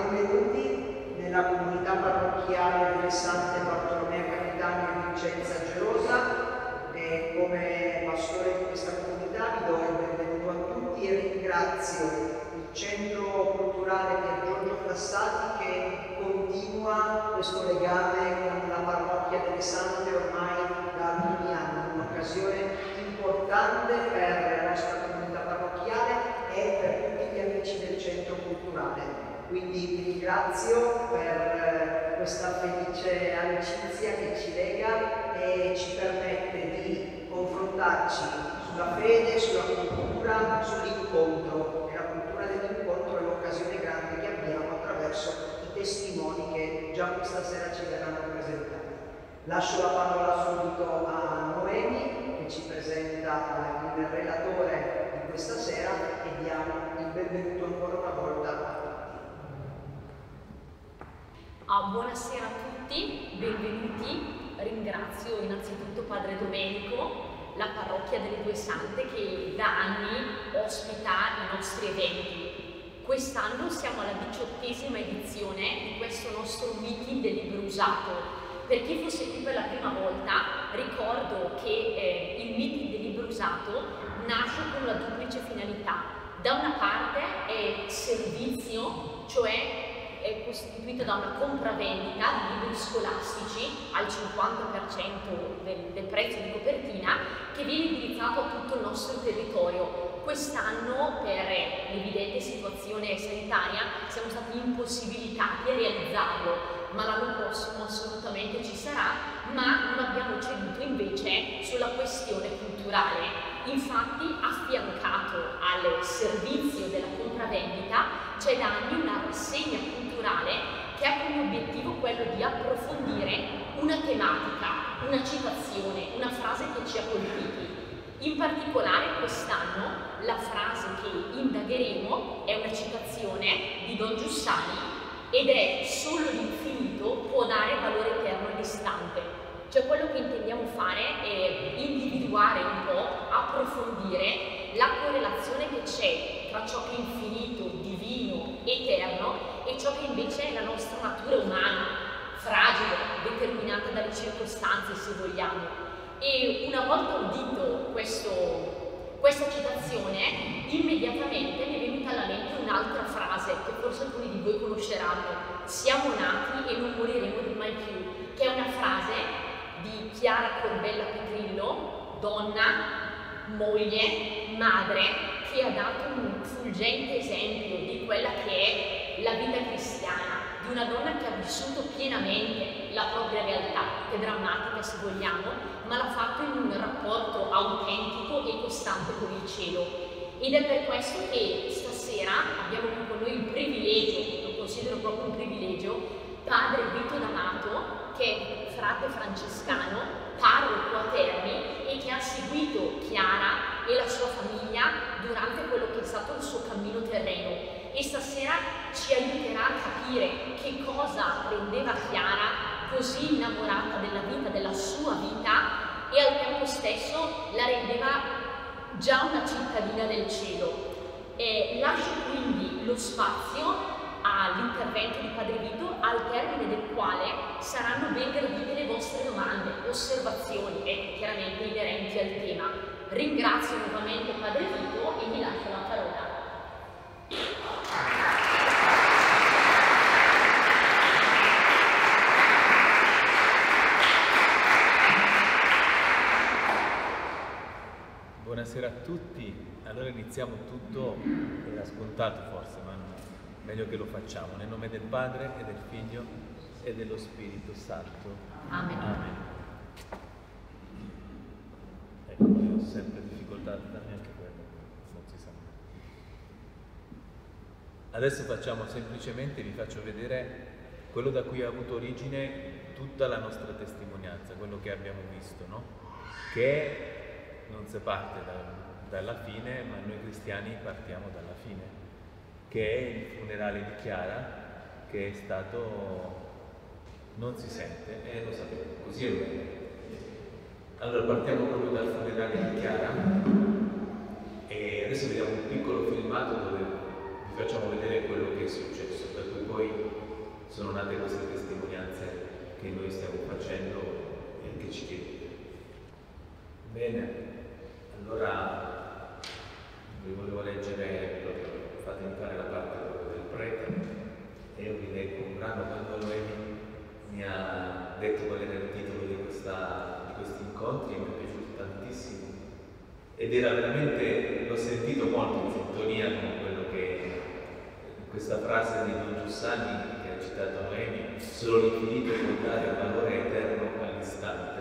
Benvenuti nella comunità parrocchiale delle Sante Bartolomea Capitano e Vincenza Gerosa. Come pastore di questa comunità vi do il benvenuto a tutti e ringrazio il Centro Culturale Pier Giorgio Frassati che continua questo legame con la parrocchia delle Sante ormai da alcuni anni, un'occasione importante per la nostra comunità parrocchiale e per tutti gli amici del Centro Culturale. Quindi vi ringrazio per questa felice amicizia che ci lega e ci permette di confrontarci sulla fede, sulla cultura, sull'incontro. E la cultura dell'incontro è l'occasione grande che abbiamo attraverso i testimoni che già questa sera ci verranno presentati. Lascio la parola subito a Noemi che ci presenta il relatore di questa sera e diamo il benvenuto ancora una volta a tutti. Buonasera a tutti, benvenuti. Ringrazio innanzitutto Padre Domenico, la parrocchia delle Due Sante che da anni ospita i nostri eventi. Quest'anno siamo alla 18ª edizione di questo nostro meeting del libro usato. Per chi fosse qui per la prima volta, ricordo che il meeting del libro usato nasce con una duplice finalità. Da una parte è servizio, cioè è costituito da una compravendita di libri scolastici al 50% del prezzo di copertina che viene indirizzato a tutto il nostro territorio. Quest'anno, per l'evidente situazione sanitaria, siamo stati impossibilitati a realizzarlo, ma l'anno prossimo assolutamente ci sarà, ma non abbiamo ceduto invece sulla questione culturale. Infatti, affiancato al servizio della compravendita, c'è da anni una rassegna culturale che ha come obiettivo quello di approfondire una tematica, una citazione, una frase che ci ha colpiti. In particolare quest'anno la frase che indagheremo è una citazione di Don Giussani ed è: solo l'infinito può dare valore eterno all'istante. Cioè quello che intendiamo fare è individuare un po', approfondire la correlazione che c'è tra ciò che è infinito, divino, eterno e ciò che invece è la nostra natura umana, fragile, determinata dalle circostanze se vogliamo. E una volta udito questa citazione, immediatamente mi è venuta alla mente un'altra frase che forse alcuni di voi conosceranno: siamo nati e non moriremo di mai più, che è una frase di Chiara Corbella Petrillo, donna, moglie, madre, che ha dato un fulgente esempio di quella che è la vita cristiana, di una donna che ha vissuto pienamente la propria realtà, che è drammatica se vogliamo, ma l'ha fatto in un rapporto autentico e costante con il cielo. Ed è per questo che stasera abbiamo qui con noi il privilegio, lo considero proprio un privilegio, Padre Vito D'Amato, che è frate francescano, parroco a Terni e che ha seguito Chiara e la sua famiglia durante quello che è stato il suo cammino terreno. E stasera ci aiuterà a capire che cosa rendeva Chiara così innamorata della vita, della sua vita, e al tempo stesso la rendeva già una cittadina del cielo. Lascio quindi lo spazio all'intervento di Padre Vito, al termine del quale saranno ben gradite le vostre domande, osservazioni e chiaramente inerenti al tema. Ringrazio nuovamente Padre Vito e vi lascio la parola. Buonasera a tutti. Allora iniziamo tutto, era scontato forse, ma meglio che lo facciamo, nel nome del Padre e del Figlio e dello Spirito Santo. Amen. Amen. Ecco, io ho sempre difficoltà a darmi anche quello, non si sa mai. Adesso facciamo semplicemente, vi faccio vedere quello da cui ha avuto origine tutta la nostra testimonianza, quello che abbiamo visto, no? Che non si parte dalla fine, ma noi cristiani partiamo dalla fine, che è il funerale di Chiara, che è stato, non si sente, lo sapete, così è bene. Allora partiamo proprio dal funerale di Chiara e adesso vediamo un piccolo filmato dove vi vi facciamo vedere quello che è successo, da cui poi sono nate queste testimonianze che noi stiamo facendo e che ci chiedete. Bene, allora vi volevo leggere proprio, fatemi fare la parte proprio del prete, e io vi leggo un brano. Quando Noemi mi ha detto qual era il titolo di questi incontri, mi è piaciuto tantissimo ed era veramente, l'ho sentito molto in sintonia con quello che questa frase di Don Giussani che ha citato Noemi: solo l'infinito può dare un valore eterno all'istante.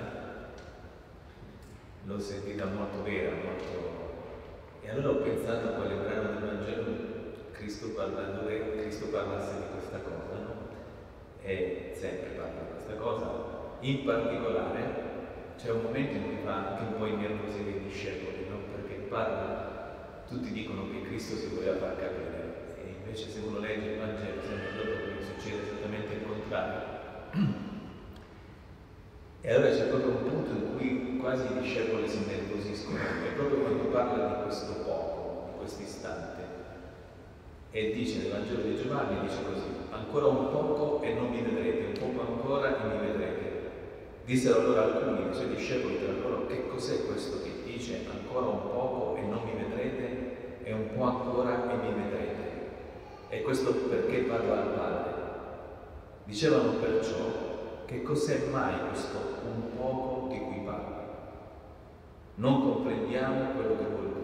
L'ho sentita molto vera, e allora ho pensato a quale brano del Vangelo dove Cristo parlasse di questa cosa, no? E sempre parla di questa cosa. In particolare c'è un momento in cui fa anche un po' innervosire i discepoli, no? Perché parla, tutti dicono che Cristo si voleva far capire, e invece se uno legge il Vangelo sempre dopo che succede esattamente il contrario. E allora c'è proprio un punto in cui quasi i discepoli si innervosiscono, è proprio quando parla di questo poco, di questo istante. E dice nel Vangelo di Giovanni, dice così: ancora un poco e non mi vedrete, un poco ancora e mi vedrete. Dissero allora alcuni dei suoi discepoli tra loro: che cos'è questo che dice ancora un poco e non mi vedrete, e un po' ancora e mi vedrete? E questo perché parla al Padre. Dicevano perciò: che cos'è mai questo un poco di cui parla? Non comprendiamo quello che vuol dire.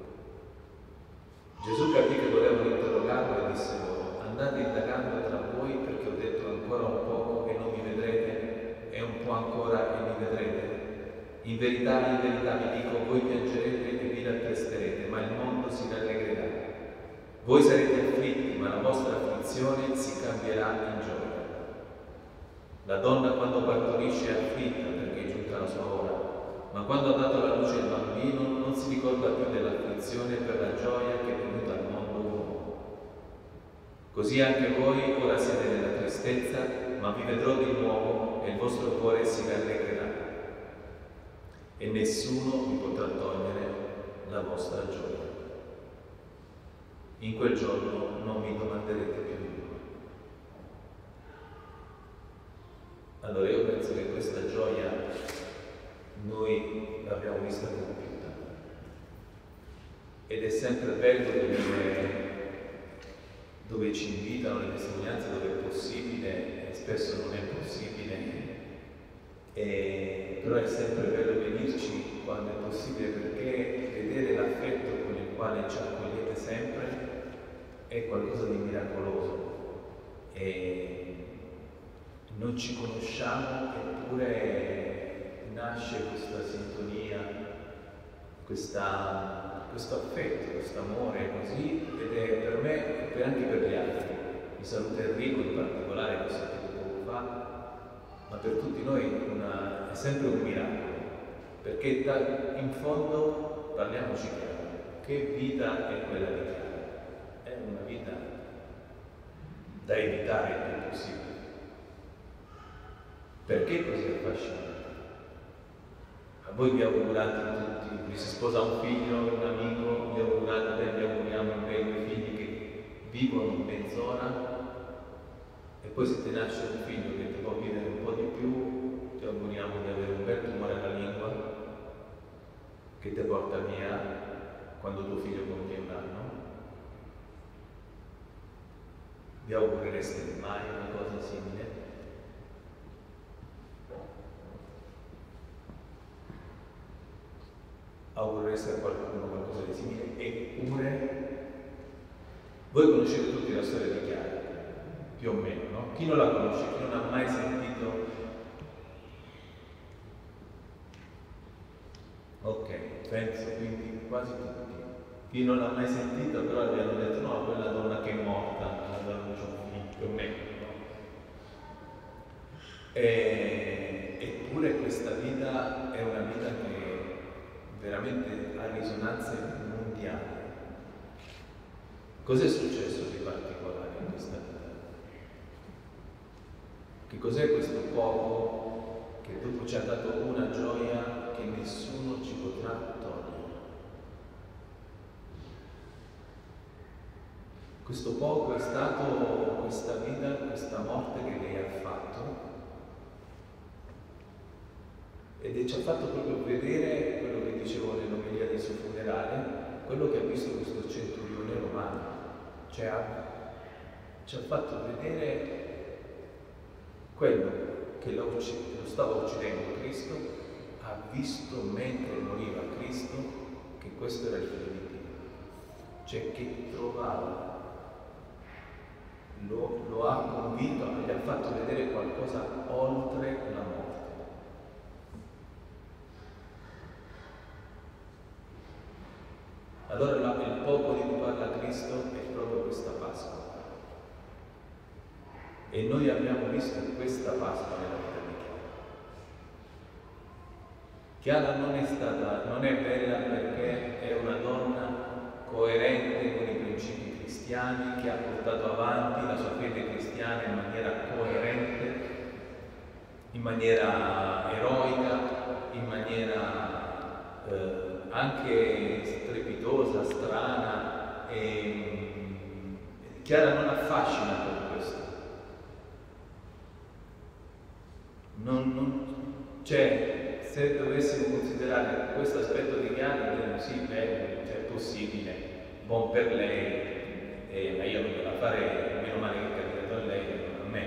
Gesù capì che volevano interrogarlo e disse loro: andate indagando tra voi, perché ho detto ancora un poco e non mi vedrete, e un po' ancora e mi vedrete. In verità vi dico, voi piangerete e vi rattristerete, ma il mondo si rallegrerà. Voi sarete afflitti, ma la vostra afflizione si cambierà in gioia. La donna quando partorisce è afflitta perché è giunta la sua ora, ma quando ha dato alla luce il bambino non si ricorda più dell'afflizione per la gioia che è venuta al mondo uomo. Così anche voi ora siete nella tristezza, ma vi vedrò di nuovo e il vostro cuore si rallegrerà. E nessuno vi potrà togliere la vostra gioia. In quel giorno non mi domanderete più nulla. Allora io penso che questa gioia noi l'abbiamo vista compiuta, ed è sempre bello vedere dove ci invitano le testimonianze, dove è possibile, e spesso non è possibile, però è sempre bello venirci quando è possibile, perché vedere l'affetto con il quale ci accogliete sempre è qualcosa di miracoloso. E non ci conosciamo, eppure nasce questa sintonia, questo affetto, questo amore così, ed è per me e anche per gli altri. Mi saluta Enrico in particolare, che ho sentito poco fa, ma per tutti noi è sempre un miracolo, perché in fondo, parliamoci chiaro, che vita è quella di Chiara? È una vita da evitare il più possibile. Perché così affascinante? A voi vi augurate tutti, vi si sposa un figlio, un amico, vi augurate, vi auguriamo i due figli che vivono mezz'ora, e poi se ti nasce un figlio che ti può vivere un po' di più, ti auguriamo di avere un bel tumore alla lingua che ti porta via quando tuo figlio compie un anno. Vi augurereste mai una cosa simile? Augurereste a qualcuno qualcosa di simile? Eppure voi conoscete tutti la storia di Chiara, più o meno, no? Chi non la conosce, chi non ha mai sentito? Ok, penso quindi quasi tutti. Chi non l'ha mai sentita, però gli hanno detto: no, quella donna che è morta, non c'è un figlio, più o meno, no? Eppure questa vita è una vita che veramente ha risonanze mondiali. Cos'è successo di particolare in questa vita? Che cos'è questo poco che dopo ci ha dato una gioia che nessuno ci potrà togliere? questo poco è stato questa vita, questa morte che lei ha fatto, ed ci ha fatto proprio vedere quello che dicevo nell'omelia del suo funerale, quello che ha visto questo centurione romano, cioè ci ha fatto vedere quello che lo stava uccidendo Cristo, ha visto mentre moriva Cristo che questo era il figlio di Dio, cioè che trovava, lo ha convinto, gli ha fatto vedere qualcosa oltre la morte. Allora il poco di cui parla Cristo è proprio questa Pasqua. E noi abbiamo visto questa Pasqua nella vita di Chiara. Chiara non è bella perché è una donna coerente con i principi cristiani, che ha portato avanti la sua fede cristiana in maniera coerente, in maniera eroica, in maniera anche strepitosa, strana. Chiara non affascina per questo. Cioè, se dovessimo considerare questo aspetto di Chiara, diremmo sì, beh, cioè, è possibile, buon per lei, ma io non devo fare, meno male che è capitato a lei, non a me.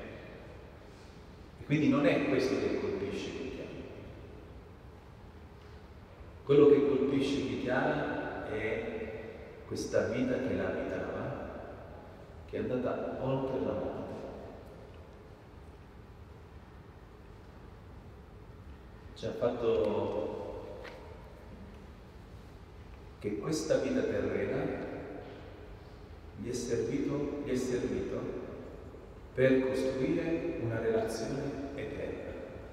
E quindi non è questo che colpisce Chiara. Quello che colpisce Chiara è questa vita che la abitava, che è andata oltre la morte. Ci ha fatto che questa vita terrena gli è servito per costruire una relazione eterna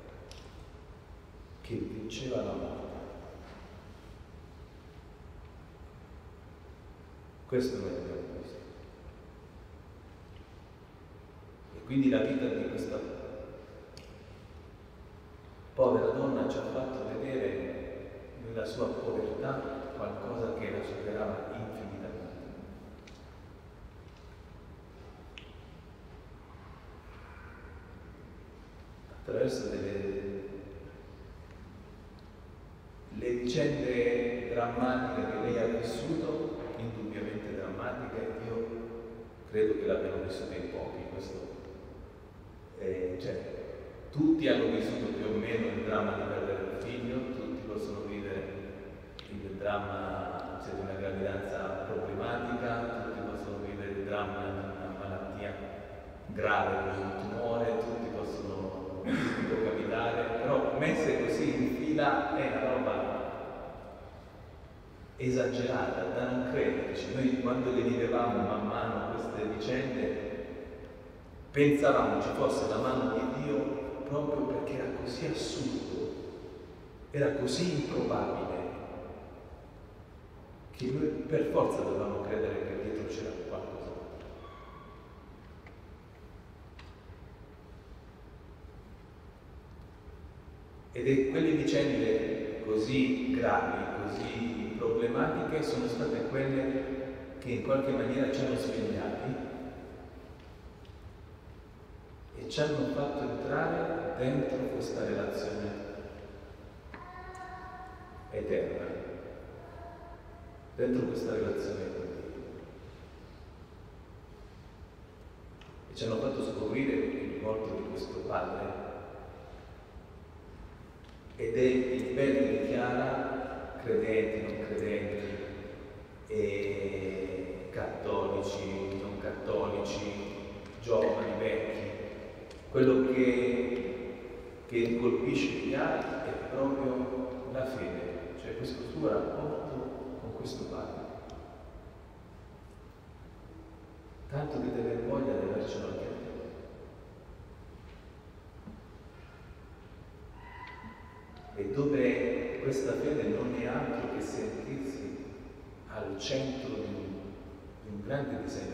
che vinceva la morte. Questo noi abbiamo visto. E quindi la vita di questa povera donna ci ha fatto vedere nella sua povertà qualcosa che la superava infinitamente. Attraverso le vicende drammatiche che lei ha vissuto, indubbiamente drammatiche, io credo che l'abbiano vissuto in pochi, questo tutti hanno vissuto più o meno il dramma di perdere un figlio, tutti possono vivere il dramma di una gravidanza problematica, tutti possono vivere il dramma di una malattia grave come un tumore, tutti possono capitare, però messe così in fila è una roba esagerata, da non crederci. Noi quando le vivevamo man mano queste vicende pensavamo ci fosse la mano di Dio proprio perché era così assurdo, era così improbabile, che noi per forza dovevamo credere che dietro c'era qualcosa. Ed è quelle vicende così gravi, così problematiche, sono state quelle che in qualche maniera ci hanno svegliati e ci hanno fatto entrare dentro questa relazione eterna, dentro questa relazione con Dio. E ci hanno fatto scoprire il volto di questo Padre. Ed è il bello di Chiara, credenti, non credenti, e cattolici, non cattolici, giovani, vecchi. Quello che colpisce Chiara è proprio la fede, cioè questo suo rapporto con questo Padre. Tanto che deve voglia di avercelo anche a te. E dove questa fede non è altro che sentirsi al centro di un grande disegno.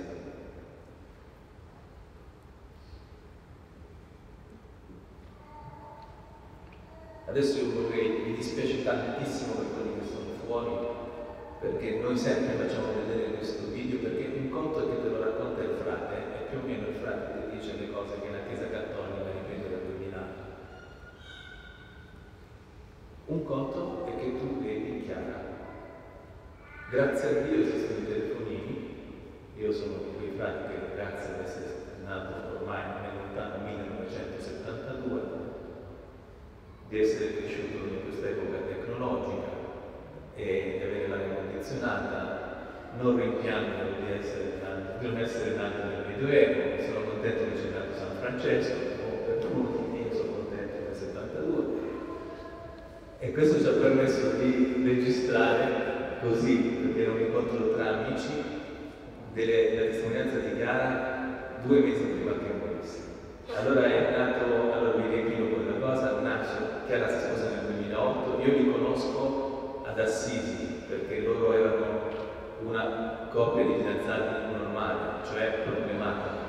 Adesso io mi dispiace tantissimo per quelli che sono fuori, perché noi sempre facciamo vedere questo video, perché un conto è che te lo racconta il frate, e più o meno il frate ti dice le cose che la Chiesa Cattolica ripete da 2000 anni. Un conto è che tu vedi Chiara. Grazie a Dio esistono i telefonini. Io sono di quei frati che, grazie ad essere nato ormai nel lontano 1972, di essere cresciuto in questa epoca tecnologica e di avere l'aria condizionata, non rimpiango di non essere nato nel Medioevo, sono contento che c'è nato San Francesco, per tutti, io sono contento del 72. E questo ci ha permesso di registrare così, perché era un incontro tra amici, la testimonianza di Chiara 2 mesi prima che morisse. Allora è nato, allora vi riempino poi la cosa, nasce, Chiara si sposa nel 2008, io li conosco ad Assisi, perché loro erano una coppia di fidanzati normali, cioè problematica,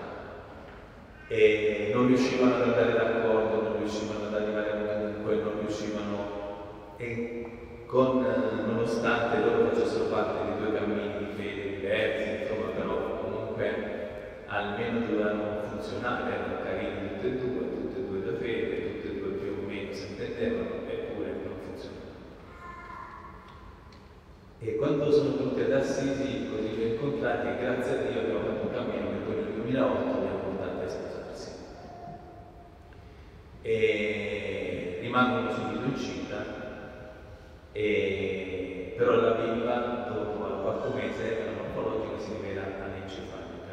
e non riuscivano ad andare d'accordo, non riuscivano ad arrivare ovunque, non riuscivano, e nonostante loro facessero parte di 2 cammini di fede diversi, insomma, però comunque almeno dovevano funzionare, erano carini tutte e due da fede, tutte e due più o meno si intendevano, eppure non funzionavano. E quando sono venuti ad Assisi, così li ho incontrati, e grazie a Dio abbiamo fatto un cammino che poi nel 2008 li ha portati a sposarsi. E rimangono subito incinta. Però la bimba dopo al 4º mese la morfologica si rivela anencefalica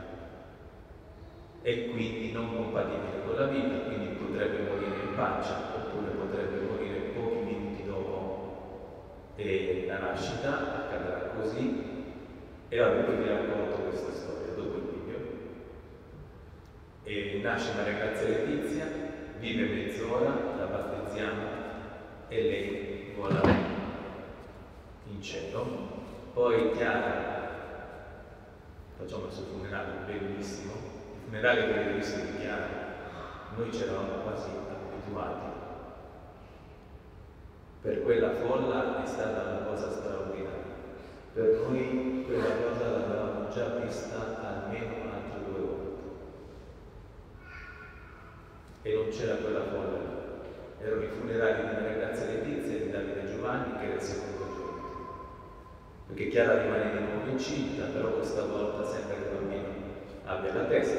e quindi non compatibile con la vita, quindi potrebbe morire in pancia oppure potrebbe morire pochi minuti dopo la nascita, accadrà così. E allora poi vi racconto questa storia dopo il video. E nasce Maria Grazia Letizia, vive mezz'ora, la battezziamo e lei vola in cielo. Poi Chiara, facciamo il suo funerale bellissimo, il funerale che avete visto di Chiara, noi ci eravamo quasi abituati. Per quella folla è stata una cosa straordinaria. Per noi quella cosa l'avevamo già vista almeno altre 2 volte. E non c'era quella folla lì. Erano i funerali di Maria Grazia Letizia e di Davide Giovanni, che era il secondo giorno. Perché Chiara rimane di nuovo incinta, però questa volta sembra che il bambino abbia la testa.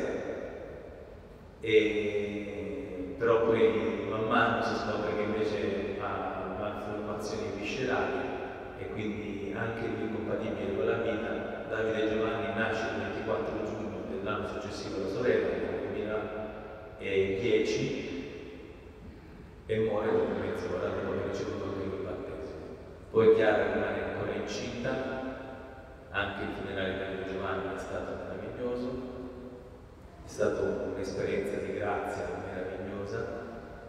Però poi man mano si scopre che invece ha malformazioni viscerali e quindi anche lui incompatibile con la vita. Davide Giovanni nasce il 24 giugno dell'anno successivo alla sorella, nel 2010, e muore dopo mezz'ora dopo aver ricevuto il primo battesimo. Poi Chiara rimane ancora incinta, anche il funerale di Davide Giovanni è stato meraviglioso, è stata un'esperienza di grazia meravigliosa,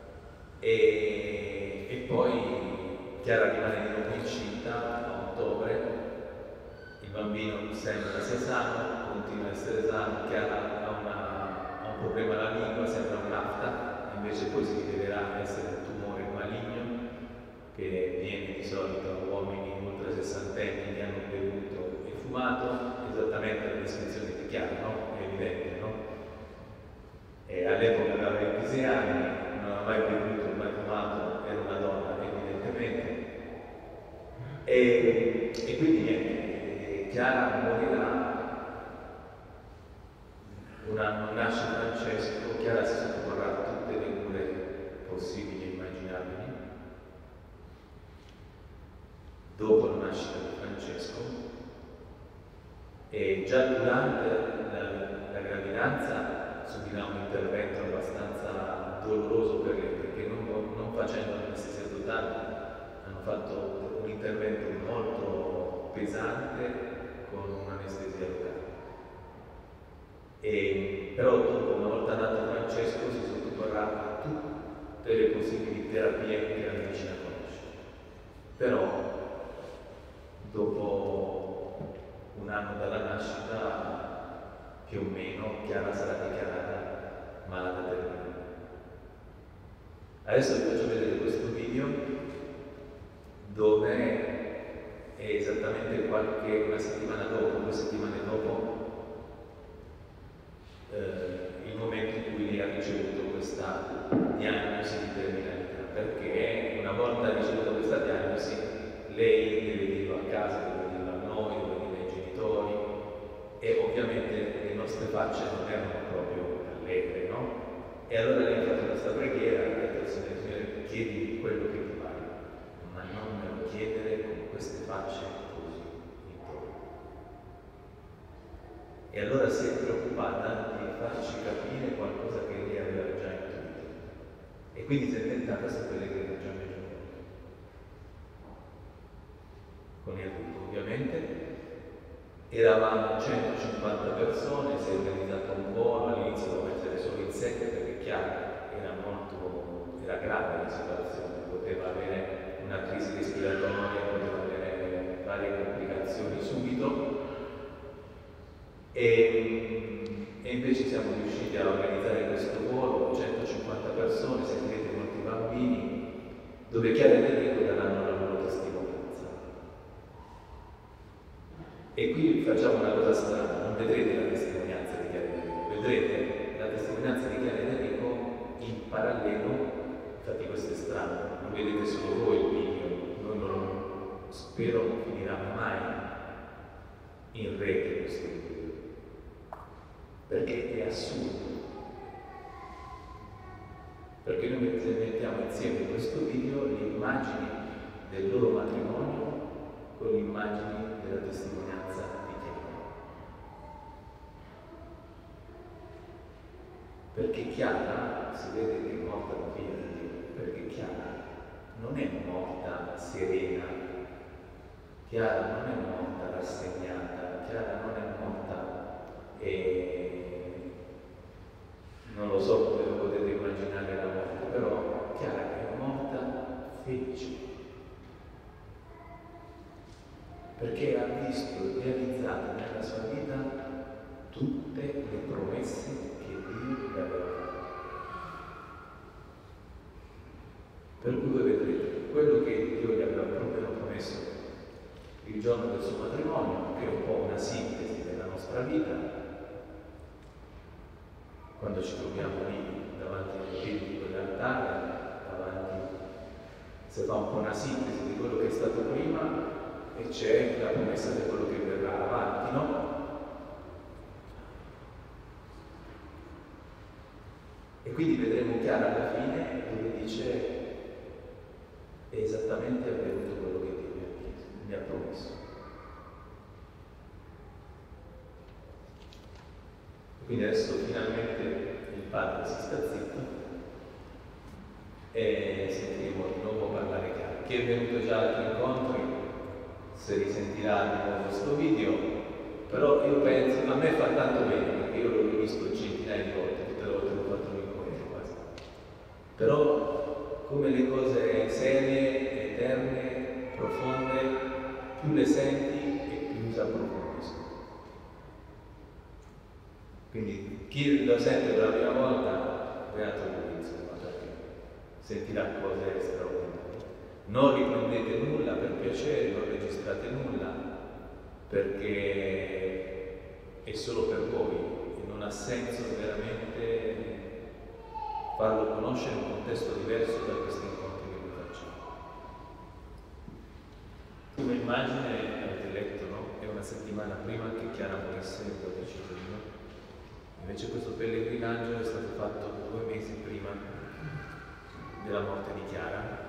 e poi Chiara rimane di nuovo incinta a ottobre, il bambino sembra sia sano, continua a essere sano, Chiara ha un problema alla lingua, sembra un'afta, invece poi si rivelerà essere un tumore maligno che viene di solito a uomini oltre 60 anni che hanno bevuto e fumato, esattamente la descrizione di Chiara, no? È evidente, no? E all'epoca aveva 26 anni, non aveva mai bevuto, mai fumato, era una donna evidentemente. E quindi niente, Chiara morirà. Un anno nasce Francesco, Chiara si sottoporrà a tutte le cure possibili e immaginabili. Dopo la nascita di Francesco, e già durante la gravidanza subirà un intervento abbastanza doloroso per lei, perché non facendo anestesia totale hanno fatto un intervento molto pesante con un'anestesia locale. Però dopo, una volta nato Francesco, si sottoporrà a tutte le possibili terapie che la medicina conosce. Però dopo un anno dalla nascita, più o meno, Chiara sarà dichiarata malata terminale. Adesso vi faccio vedere questo video dove e esattamente una settimana dopo, 2 settimane dopo, il momento in cui lei ha ricevuto questa diagnosi di terminalità, perché una volta ricevuta questa diagnosi lei deve dirlo a casa, deve dirlo a noi, deve dirlo ai genitori, e ovviamente le nostre facce non erano proprio allegre, no? E allora lei ha fatto questa preghiera e ha detto al Signore, chiedi quello che ti pare, ma non me lo chiedere con queste facce così intorno. E allora si è preoccupata di farci capire qualcosa che lei aveva già intuito. E quindi si è tentata questa pellegrinaggio con il gruppo, ovviamente. Eravamo 150 persone, si è organizzato un volo, all'inizio dovevo essere solo in 7 perché chiaro, era grave la situazione, poteva avere una crisi respiratoria, poteva avere varie complicazioni subito. E invece siamo riusciti a organizzare questo volo, 150 persone, sentirete molti bambini, dove Chiara ed Enrico daranno la loro testimonianza. E qui facciamo una cosa strana, non vedrete la testimonianza di Chiara ed Enrico, vedrete la testimonianza di Chiara ed Enrico in parallelo, infatti questo è strano, non vedete solo voi il video, noi non spero non finirà mai in rete questo video. Perché è assurdo. Perché noi mettiamo insieme in questo video le immagini del loro matrimonio con le immagini della testimonianza di Chiara. Perché Chiara, si vede che è morta la figlia di Dio, perché Chiara non è morta serena, Chiara non è morta rassegnata, Chiara non è morta non lo so come lo potete immaginare la morte, però Chiara è morta felice, perché ha visto realizzate nella sua vita tutte le promesse che Dio le aveva fatto. Per cui voi vedrete quello che Dio gli aveva proprio promesso il giorno del suo matrimonio, che è un po' una sintesi della nostra vita. Quando ci troviamo lì davanti ai piedi di quell'altare, si fa un po' una sintesi di quello che è stato prima e c'è la promessa di quello che verrà avanti, no? E quindi vedremo Chiara alla fine dove dice è esattamente avvenuto quello che Dio mi ha promesso. Quindi adesso finalmente il padre si sta zitto e sentiremo di nuovo parlare Chiara. Chi è venuto già ad altri incontri, se risentirà di nuovo questo video, però io penso, a me fa tanto bene perché io l'ho visto centinaia di volte, tutte le volte che ho fatto un incontro quasi. Però come le cose serie, eterne, profonde, più le senti e più si approfondiscono. Quindi chi lo sente per la prima volta, beato lui, insomma, perché sentirà cose straordinarie. Non riprendete nulla per piacere, non registrate nulla, perché è solo per voi e non ha senso veramente farlo conoscere in un contesto diverso da questi incontri che noi facciamo. Come immagine, avete letto, no? È una settimana prima che Chiara morisse il 12 giugno. Invece questo pellegrinaggio è stato fatto 2 mesi prima della morte di Chiara.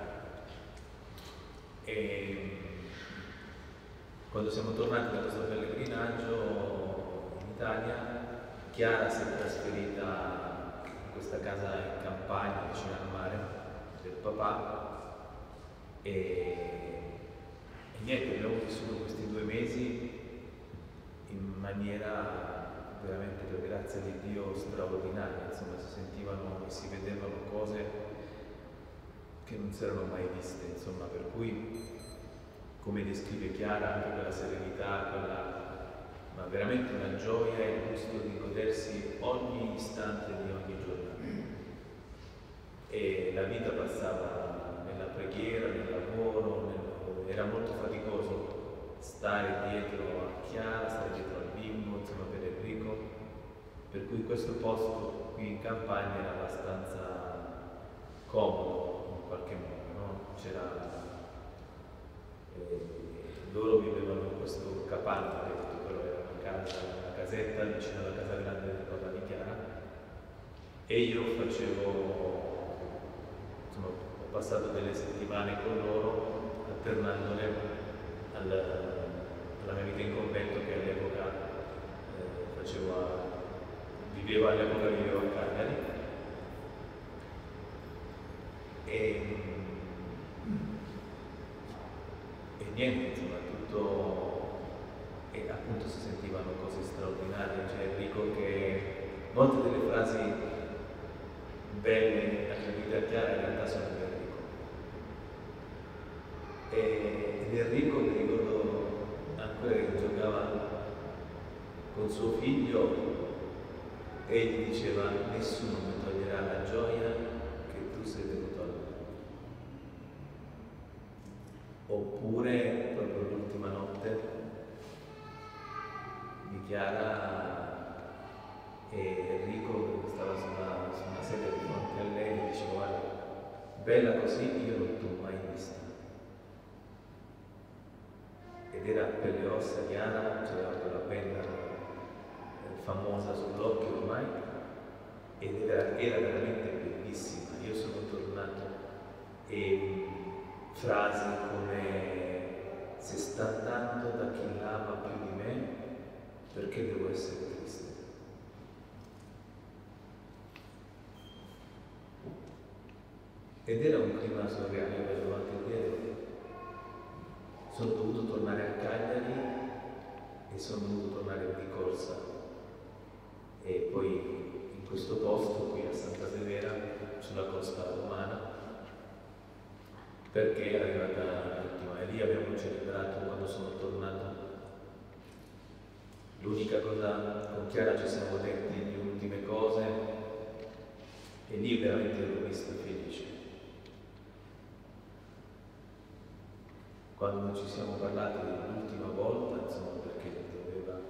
E quando siamo tornati da questo pellegrinaggio in Italia, Chiara si è trasferita in questa casa in campagna vicino al mare del papà e niente, abbiamo vissuto questi 2 mesi in maniera veramente, per grazia di Dio, straordinaria. Insomma, si sentivano e si vedevano cose che non si erano mai viste, insomma, per cui, come descrive Chiara, anche quella serenità, ma veramente una gioia e il gusto di godersi ogni istante di ogni giornata. E la vita passava nella preghiera, nel lavoro, era molto faticoso stare dietro a Chiara, stare dietro al bimbo, insomma per Enrico, per cui questo posto qui in campagna era abbastanza comodo in qualche modo, no? Loro vivevano in questo capanno, che tutto quello era una casetta vicino alla casa grande del papà di Chiara, e io ho passato delle settimane con loro, alternandole alla mia vita in convento, che all'epoca vivevo a Cagliari. E niente, insomma, tutto, e appunto si sentivano cose straordinarie. Cioè Enrico, che molte delle frasi belle attribuite a Chiara in realtà sono di Enrico. Ed Enrico, mi ricordo ancora che giocava con suo figlio e gli diceva: nessuno mi toglierà la gioia che tu sei venuto a me. Oppure proprio l'ultima notte di Chiara e Enrico stava su una sedia di fronte a lei e diceva: guarda, bella così io non t'ho mai vista. Ed era per le ossa. Chiara c'era quella benda famosa sull'occhio ormai, ed era veramente bellissima. Io sono tornato e frasi come: se sta andando da chi l'ama più di me, perché devo essere triste? Ed era un clima surreale, io vedevo anche dietro. Sono dovuto tornare a Cagliari e sono dovuto tornare di corsa, e poi in questo posto qui a Santa Severa, sulla costa romana, perché è arrivata l'ultima, e lì abbiamo celebrato quando sono tornato. L'unica cosa, con Chiara ci siamo detti le ultime cose, e lì veramente l'ho vista felice. Quando ci siamo parlati l'ultima volta, insomma, perché doveva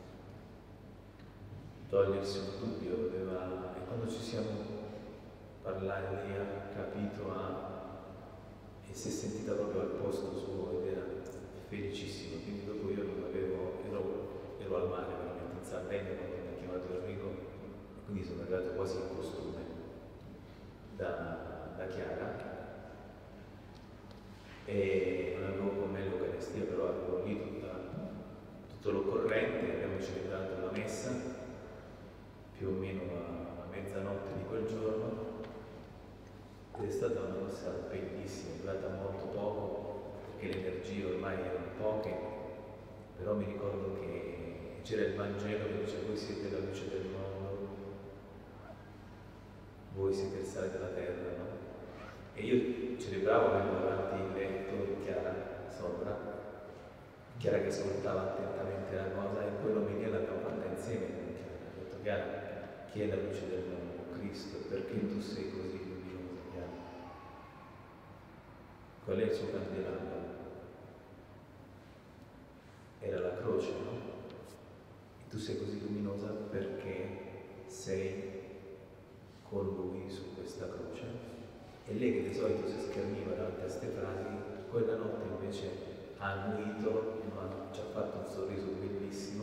togliersi un dubbio, e quando ci siamo parlati lei ha capito, e si è sentita proprio al posto suo ed era felicissima. Quindi dopo io non ero al mare veramente in Sardegna quando mi ha chiamato Enrico, e quindi sono arrivato quasi in costume da Chiara, e non avevo con me l'Eucaristia, però avevo lì tutto l'occorrente. Abbiamo celebrato la messa più o meno a mezzanotte di quel giorno, ed è stata una cosa bellissima, è durata molto poco perché le energie ormai erano poche, però mi ricordo che c'era il Vangelo che dice: voi siete la luce del mondo, voi siete il sale della terra, no? E io celebravo avendo davanti il letto di Chiara sopra, Chiara che ascoltava attentamente la cosa, e poi l'omelia l'abbiamo fatta insieme con Chiara. Ho detto: Chiara, chi è la luce del mondo? Cristo. Perché tu sei così luminosa, Chiara? Qual è il suo candelabro? Era la croce, no? E tu sei così luminosa perché sei con lui su questa croce. E lei, che di solito si schermiva davanti a queste frasi, quella notte invece ha annuito, ma ci ha fatto un sorriso bellissimo.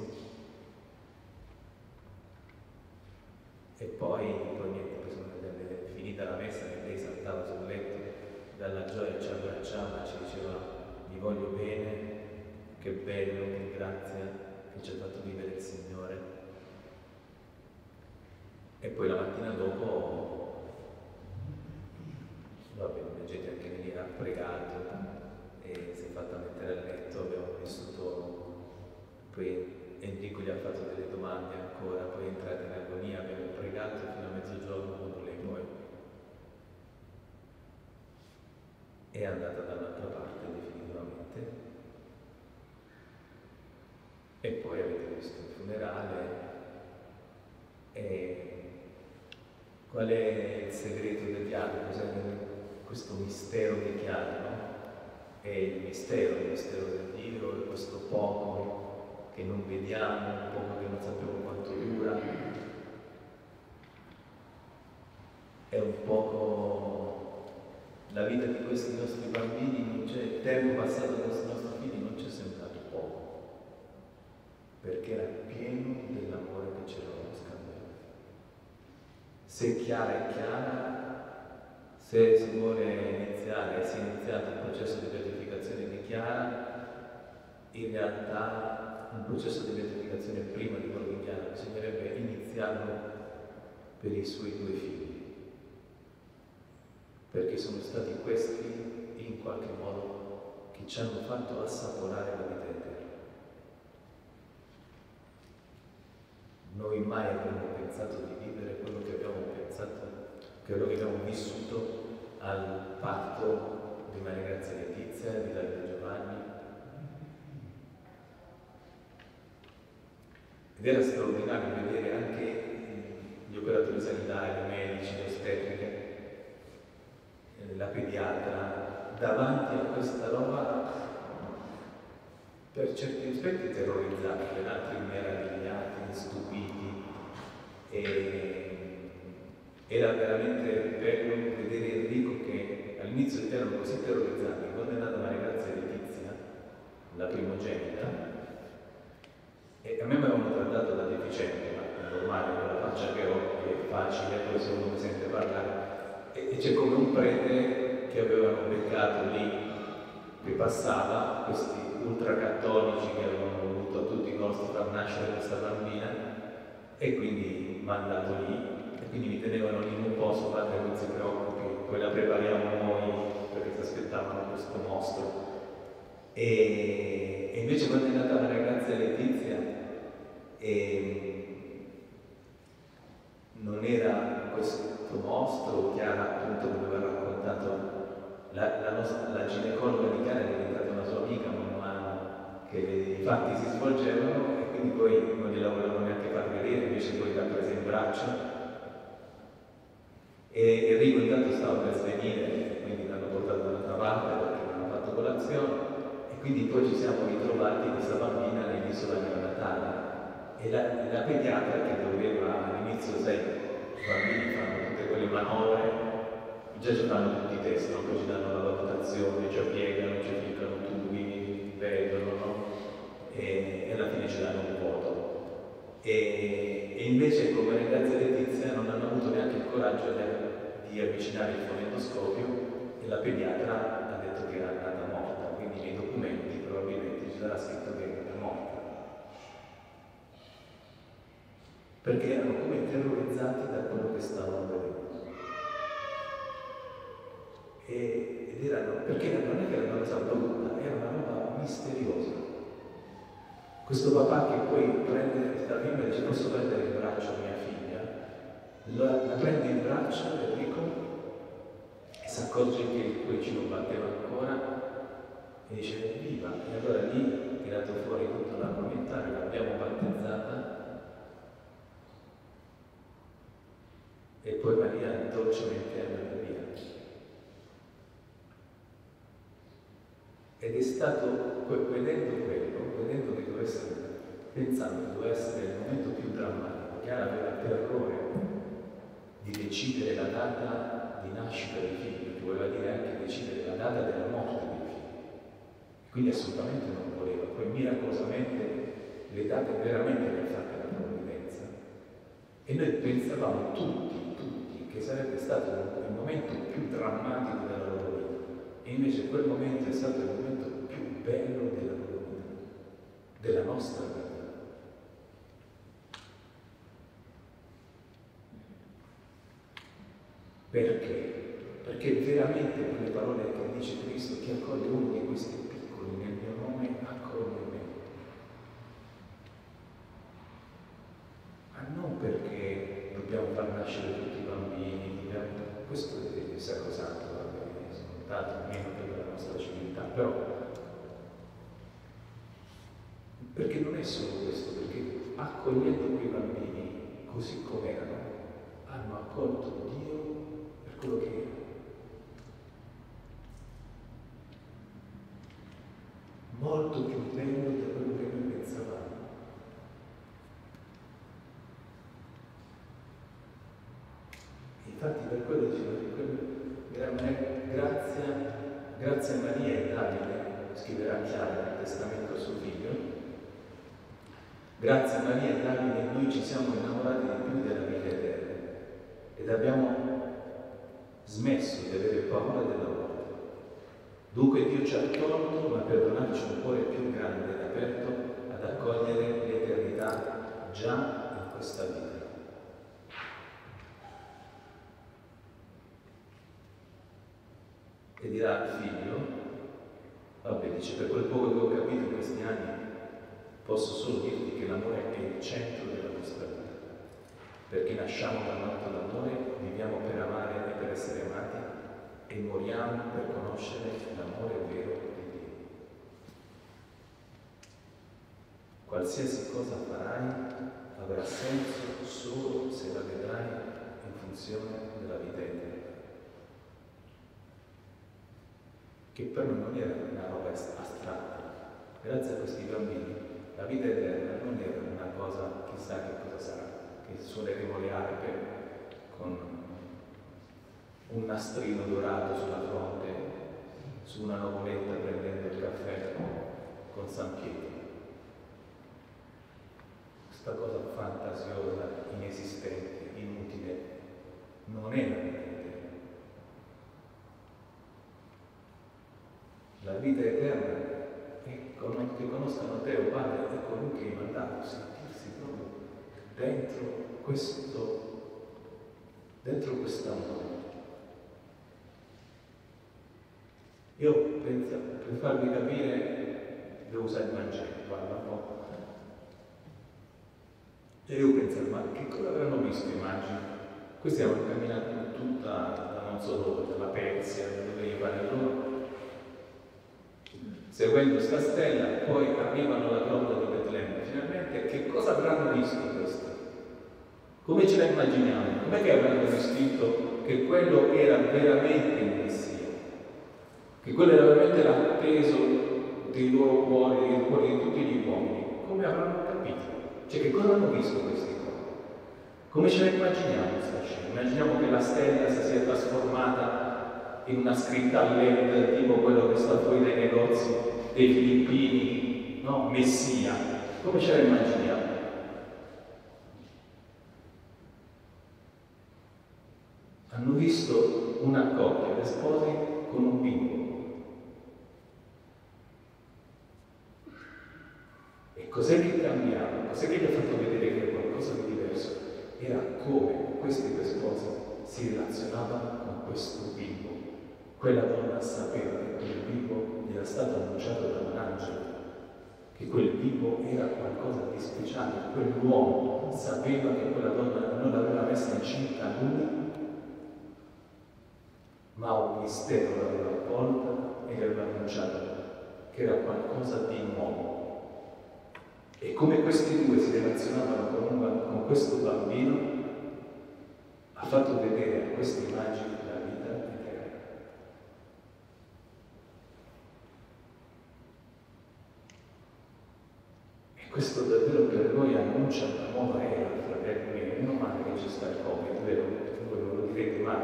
E poi niente, finita la messa, che lei saltava sul letto dalla gioia, ci abbracciava, ci diceva: vi voglio bene, che bello, che grazia che ci ha fatto vivere il Signore. E poi la mattina dopo, vabbè, leggete anche lì, ha pregato e si è fatta mettere a letto, abbiamo vissuto, poi Enrico gli ha fatto delle domande ancora, poi è entrata in agonia, abbiamo pregato fino a mezzogiorno, quando lei poi è andata dall'altra parte definitivamente. E poi avete visto il funerale. E qual è il segreto del dialogo? Cos'è questo mistero di Chiara, no? è il mistero del Dio, è questo poco che non vediamo, un poco che non sappiamo quanto dura, è un poco la vita di questi nostri bambini, non c'è il tempo passato con questi nostri figli, non ci è sembrato poco, perché era pieno dell'amore che ci eravamo scambiati. Se Chiara è chiara, se si vuole iniziare, si è iniziato il processo di beatificazione di Chiara, in realtà un processo di beatificazione prima di quello di Chiara bisognerebbe iniziarlo per i suoi 2 figli, perché sono stati questi in qualche modo che ci hanno fatto assaporare la vita eterna. Noi mai avremmo pensato di vivere quello che abbiamo pensato, quello che abbiamo vissuto al patto di Maria Grazia Letizia e di Davide Giovanni. Ed era straordinario vedere anche gli operatori sanitari, i medici, le ostetriche, la pediatra, davanti a questa roba per certi aspetti terrorizzati, per altri meravigliati, stupiti. Era veramente bello vedere Enrico che all'inizio erano così terrorizzati. Quando è nata Maria Grazia Letizia, la primogenita, e a me mi avevano trattato da deficiente, ma è normale, con la faccia che ho, è facile, poi se uno mi sente parlare. E c'è come un prete che avevano beccato lì, che passava, questi ultracattolici che avevano voluto a tutti i costi far nascere questa bambina, e quindi mandato lì. E quindi mi tenevano lì un po', padre, non si preoccupi, poi la prepariamo noi, perché si aspettavano questo mostro. E invece quando è nata Maria Grazia Letizia, non era questo mostro. Chiara, appunto, come aveva raccontato, la ginecologa di Chiara è diventata una sua amica man mano che i fatti si svolgevano, e quindi poi non gliela volevano neanche far vedere, invece poi l'ha presa in braccio. E Enrico intanto stava per svenire, quindi l'hanno portato dall'altra parte perché non ha fatto colazione, e quindi poi ci siamo ritrovati questa bambina nell'isola neonatale. E la pediatra che doveva all'inizio, sai, i bambini fanno tutte quelle manovre, già ci fanno tutti i test, no? Poi ci danno la valutazione, già piegano, ci applicano tubi, vedono, no? E alla fine ci danno un voto. E invece come Maria Grazia Letizia non hanno avuto neanche il coraggio di avvicinare il fonendoscopio, e la pediatra ha detto che era nata morta, quindi nei documenti probabilmente ci sarà scritto che era morta. Perché erano come terrorizzati da quello che stavano vedendo. Ed erano, perché non è che era una cosa brutta, era una roba misteriosa. Questo papà che poi prende questa bimba e dice: posso prendere in braccio mia figlia? La prende in braccio Enrico e si accorge che il cuoricino batteva ancora e dice: viva! E allora lì, tirato fuori tutto l'armamentario, l'abbiamo battezzata. E poi Maria dolcemente è andata via. Ed è stato, vedendo quello, vedendo che doveva essere, pensando che doveva essere il momento più drammatico, Chiara aveva il terrore di decidere la data di nascita dei figli, che voleva dire anche decidere la data della morte dei figli. Quindi assolutamente non voleva. Poi miracolosamente le date veramente le ha fatte la provvidenza. E noi pensavamo tutti che sarebbe stato il momento più drammatico della loro vita, e invece quel momento è stato il momento più bello della loro vita, della nostra vita. Perché? Perché veramente quelle parole che dice Cristo: chi accoglie uno di questi piccoli nel mio nome accoglie me. Ma non perché dobbiamo far nascere tutti i bambini, questo è sacrosanto, è scontato, almeno per la nostra civiltà, però perché non è solo questo, perché accogliendo quei bambini così come erano, hanno accolto Dio per quello che era. molto più bello di quello che noi pensavamo. Infatti per quello dicevo grazie a Maria e Davide, scriverà Chiara nel testamento a suo figlio, grazie a Maria e Davide noi ci siamo innamorati di più della vita eterna ed abbiamo smesso di avere paura della morte. Dunque Dio ci ha tolto, ma per donarci un cuore più grande ed aperto ad accogliere l'eternità già in questa vita. E dirà al figlio, vabbè, dice, per quel poco che ho capito in questi anni, posso solo dirti che l'amore è il centro della nostra vita, perché nasciamo dal nato d'amore, viviamo per amare e per essere amati e moriamo per conoscere l'amore vero di Dio. Qualsiasi cosa farai avrà senso solo se la vedrai in funzione della vita eterna. Che per noi non era una roba astratta. Grazie a questi bambini la vita eterna non era una cosa, chissà che cosa sarà, che suoneremo le arpe con un nastrino dorato sulla fronte, su una nuvoletta prendendo il caffè con San Pietro. Questa cosa fantasiosa, inesistente, inutile, non è la vita eterna. La vita eterna è che conoscano te, o Padre, e colui che hai mandato, sentirsi proprio dentro quest'amore. Io penso, per farvi capire, devo usare il Vangelo, guarda un po'. E io penso, ma che cosa avranno visto i magi? Questi hanno camminato tutta, da non so dove, dalla Persia, dove gli pare loro, seguendo sta stella, poi arrivano alla grotta di Betlemme. Finalmente, che cosa avranno visto questo? Come ce la immaginiamo? Com'è che avranno visto che quello era veramente il Messia? Che quello era veramente l'atteso dei loro cuori, dei cuori di tutti gli uomini? Come avranno capito? Cioè, che cosa hanno visto questi cuori? Come ce la immaginiamo questa scena? Immaginiamo che la stella si sia trasformata in una scritta a LED, tipo quello che sta fuori dai negozi dei filippini, no? Messia. Come ce la immaginiamo? Hanno visto una coppia, le spose, con un bimbo. E cos'è che cambiava? Cos'è che gli ha fatto vedere che era qualcosa di diverso? Era come questi due sposi si relazionavano con questo bimbo. Quella donna sapeva che quel bimbo gli era stato annunciato da un angelo, che quel bimbo era qualcosa di speciale. Quell'uomo sapeva che quella donna non l'aveva messa incinta lui, ma un mistero l'aveva avvolta e gli aveva annunciato che era qualcosa di nuovo. E come questi due si relazionavano con questo bambino, ha fatto vedere a questi magi la vita eterna. E questo davvero per noi annuncia una nuova era, fratelli miei. Meno male che ci sta il Covid, vero? Voi non lo direte mai.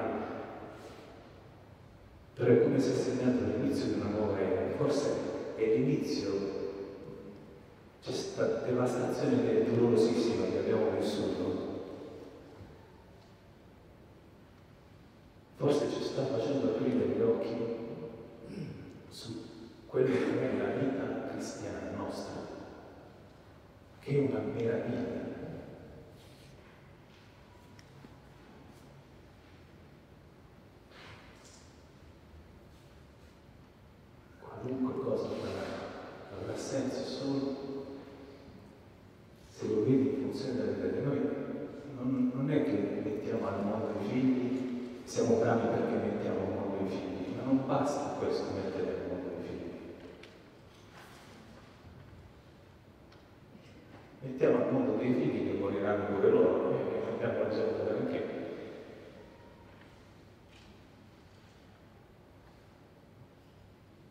Però è come se è segnato l'inizio di una nuova era. Forse è l'inizio. C'è stata devastazione dolorosissima che abbiamo vissuto. Forse ci sta facendo aprire gli occhi su quello che è la vita cristiana nostra, che è una meraviglia. Qualunque cosa avrà senso solo se lo vedi in funzione della vita di noi. Non è che mettiamo al mondo i figli, siamo bravi perché mettiamo al mondo i figli, ma non basta questo, mettere al mondo i figli. Mettiamo al mondo dei figli che moriranno pure loro e abbiamo risolto perché.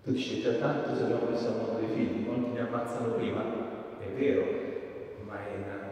Tu dici già tanto se abbiamo messo al mondo dei figli, molti ne ammazzano prima, è vero, ma è